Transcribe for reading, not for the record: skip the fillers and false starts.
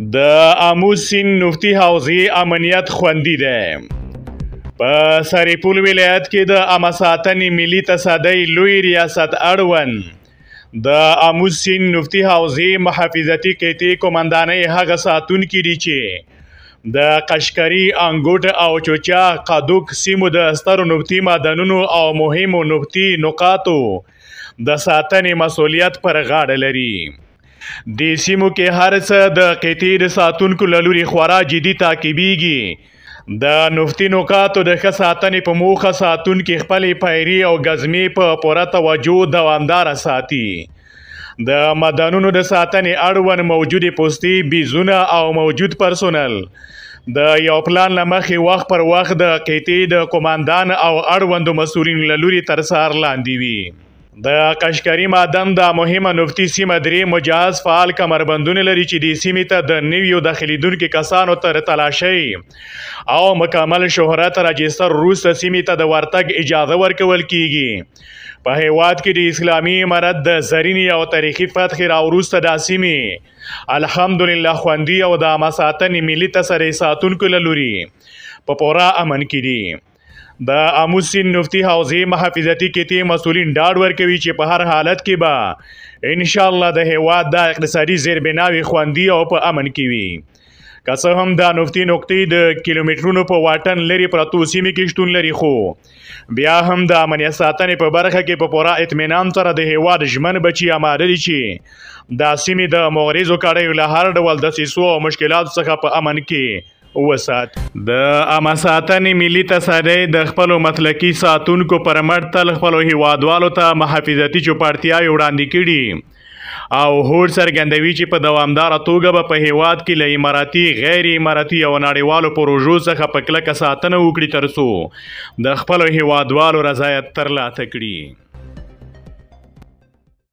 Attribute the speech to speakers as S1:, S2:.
S1: د آمو سیند نفتي حوزې امنیت خوندي دی. په سرپل ولایت کې د عامه ساتنې ملي تصدۍ لوی ریاست اړوند د آمو سیند نفتي حوزې محافظتي قطعې قومندانۍ هغه ساتونکي دي چې د قشقري، انګوټ او چوچا قادوک سیمو د سترو نفتي معدنونو او مهمو نفتي نقاطو د ساتنې مسؤلیت پر غاړه لري. د سیمو کې هر څه د قطعې د ساتونکو له لوري خورا جدي تعقیبیږي. د نفتي نقاطو د ښه ساتنې په موخه ساتونکي خپلې پیري او ګزمې په پوره توجه دوامداره ساتي. د معدنونو د ساتنې اړوند موجودې پوستې، بیزونه او موجود پرسونل د یو پلان له مخې وخت پر وخت د قطعې د قومندان او اړوندو مسؤلینو له لوري تر څار لاندې وي. د قشقري معدن د مهمه نفتي سیمه درې مجهز فعال کمربندونه لري چې د سیمې ته د نویو داخليدونکو کسانو تر تلاشۍ او مکمل شهرت راجستر وروسته سیمې ته د ورتګ اجازه ورکول کیږي. په هیواد کې د اسلامي امارت د زرینې او تاریخي فتح راوروسته د سیمې الحمدلله خوندي او د عامه ساتنې ملي تصدۍ ساتونکو له لوري په پوره امن کې دي. د آمو سیند نفتي حوزې محافظتي قطعې مسؤلین ډاډ ورکوي چې په هر حالت کې به انشاءالله د هیواد د اقتصادي زیربناوې خوندي او په امن کې وي. که څه هم د نفتي نقطې د کیلومترونو په واټن لري پرتو سیمې کې شتون لري، خو بیا هم د امنیت ساتنې په برخه کې په پوره اطمینان سره د هیواد ژمن بچي آماده دي چې د سیمې د مغرضو کړیو له هر ډول دسیسو او مشکلاتو څخه په امن کې وسات. د عامه ساتنې ملي تصدۍ د خپلو مسلکي ساتونکو پر مټ تل خپلو هیوادوالو ته محافظتي چوپړتیاوې وړاندې کړي او هوډ څرګندوي چې په دوامداره توګه به په هیواد کې له اماراتي، غیر اماراتي او نړیوالو پروژو څخه په کلکه ساتنه وکړي ترڅو د خپلو هیوادوالو رضایت ترلاسه کړي.